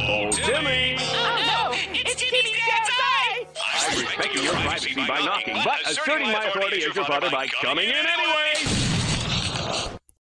Oh, Timmy! Oh, no! It's Timmy's dad's eye! I'm respecting your privacy by knocking, but asserting my authority as your father by coming in anyway!